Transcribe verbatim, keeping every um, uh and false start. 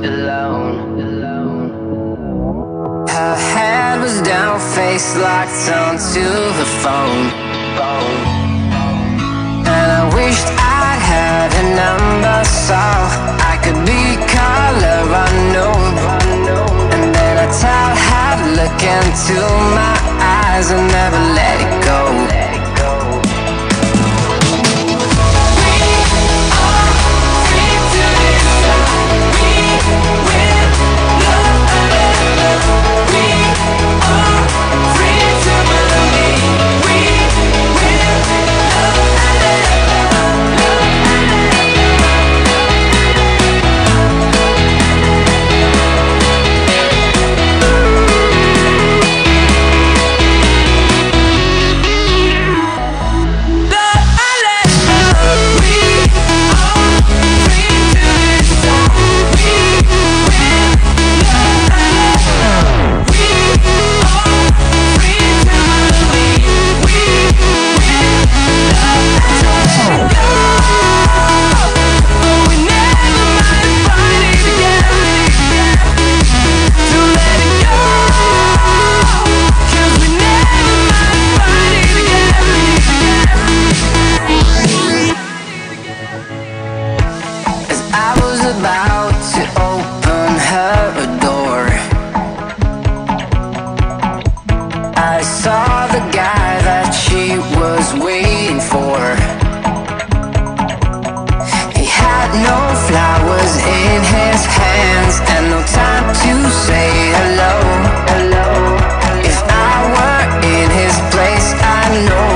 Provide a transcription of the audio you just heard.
alone, alone. Her head was down, face locked onto her phone, phone. And I wished I had a number so I could be color unknown. And then I tell her to look into my eyes and never let it go. About to open her a door, I saw the guy that she was waiting for. He had no flowers in his hands and no time to say hello, hello. If I were in his place, I know